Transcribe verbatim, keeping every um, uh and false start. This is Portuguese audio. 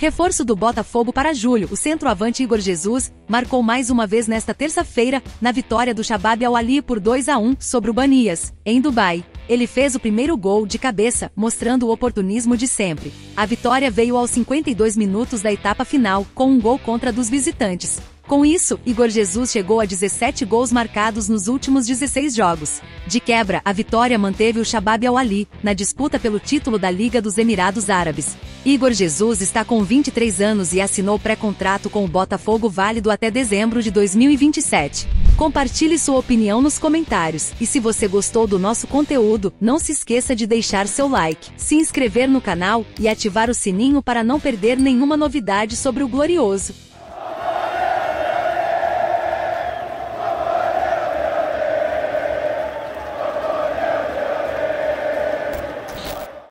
Reforço do Botafogo para julho. O centroavante Igor Jesus marcou mais uma vez nesta terça-feira, na vitória do Shabab Al-Ahli por dois a um sobre o Banias, em Dubai. Ele fez o primeiro gol de cabeça, mostrando o oportunismo de sempre. A vitória veio aos cinquenta e dois minutos da etapa final, com um gol contra dos visitantes. Com isso, Igor Jesus chegou a dezessete gols marcados nos últimos dezesseis jogos. De quebra, a vitória manteve o Shabab Al-Ahli na disputa pelo título da Liga dos Emirados Árabes. Igor Jesus está com vinte e três anos e assinou pré-contrato com o Botafogo válido até dezembro de dois mil e vinte e sete. Compartilhe sua opinião nos comentários, e se você gostou do nosso conteúdo, não se esqueça de deixar seu like, se inscrever no canal e ativar o sininho para não perder nenhuma novidade sobre o Glorioso.